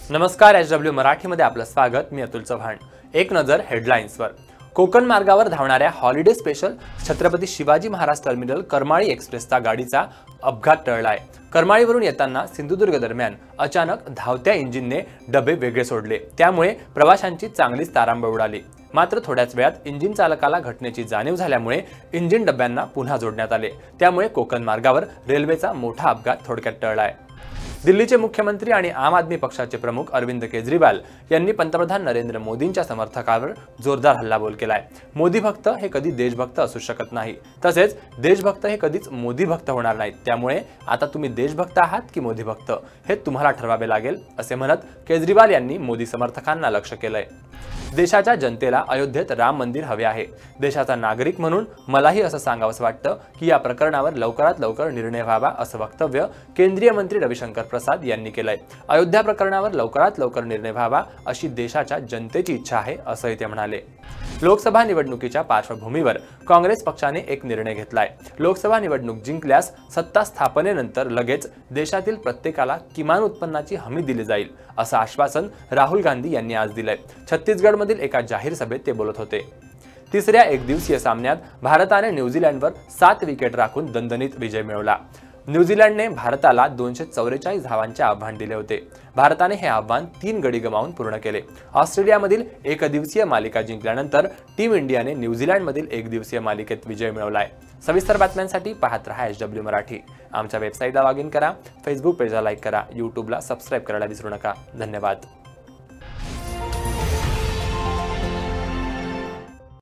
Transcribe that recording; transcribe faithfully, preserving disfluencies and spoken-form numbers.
नमस्कार, H W मराठीमध्ये आपलं स्वागत. मी अतुल चव्हाण. एक नजर हेडलाईन्सवर. कोकण मार्गावर धावणाऱ्या holiday special Chhatrapati Shivaji Maharaj terminal Karmali एक्सप्रेसचा गाडीचा अपघात टळलाय. करमाळीवरून येताना सिंधुदुर्ग दरम्यान अचानक धावत्या इंजिनने डबे वेगळे सोडले. त्यामुळे प्रवाशांची चांगलीच तारांबळ उडाली. मात्र थोड्याच वेळात इंजिन चालकाला घटनेची जाणीव झाल्यामुळे इंजिन डब्यांना पुन्हा जोडण्यात आले. त्यामुळे कोकण मार्गावर रेल्वेचा मोठा अपघात थोडक्यात टळलाय. दिल्लीचे मुख्यमंत्री आणि आम आदमी पक्षाचे प्रमुख अरविंद केजरीवाल यांनी पंतप्रधान नरेंद्र मोदींच्या समर्थकांवर जोरदार हल्लाबोल केलाय. मोदी भक्त हे कधी देशभक्त असू शकत नाही, तसेच देशभक्त हे कधीच मोदी भक्त होणार नाहीत. त्यामुळे आता तुम्ही देशभक्त आहात की मोदी भक्त हे तुम्हाला ठरवावे लागेल, असे म्हणत केजरीवाल यांनी मोदी समर्थकांना लक्ष्य केलंय. देशाच्या जनतेला अयोध्येत राम मंदिर हवे आहे. देशाचा नागरिक म्हणून मलाही असं सांगावंसं वाटतं की या प्रकरणावर लवकरात लवकर निर्णय व्हावा, असं वक्तव्य केंद्रीय मंत्री रविशंकर प्रसाद यांनी केलंय. अयोध्या प्रकरणावर लवकरात लवकर निर्णय व्हावा अशी देशाच्या जनतेची इच्छा आहे, असंही ते म्हणाले. लोकसभा निवडणुकीच्या पार्श्वभूमीवर काँग्रेस पक्षाने एक निर्णय घेतलाय. लोकसभा निवडणूक जिंकल्यास सत्ता स्थापनेनंतर लगेच देशातील प्रत्येकाला किमान उत्पन्नाची हमी दिली जाईल, असं आश्वासन राहुल गांधी यांनी आज दिलंय. छत्तीसगडमधील एका जाहीर सभेत ते बोलत होते. तिसऱ्या एकदिवसीय सामन्यात भारताने न्यूझीलंडवर सात विकेट राखून दणदणीत विजय मिळवला. न्यूझीलंडने भारताला दोनशे चौवेचाळीस धावांचे आव्हान दिले होते. भारताने हे आव्हान तीन गडी गमावून पूर्ण केले. ऑस्ट्रेलियामधील एकदिवसीय मालिका जिंकल्यानंतर टीम इंडियाने न्यूझीलंडमधील एकदिवसीय मालिकेत विजय मिळवलाय. सविस्तर बातम्यांसाठी पाहत रहा एच डब्ल्यू मराठी. आमच्या वेबसाईटला लॉग इन करा, फेसबुक पेजला लाईक करा, यूट्यूबला सबस्क्राईब करायला विसरू नका. धन्यवाद.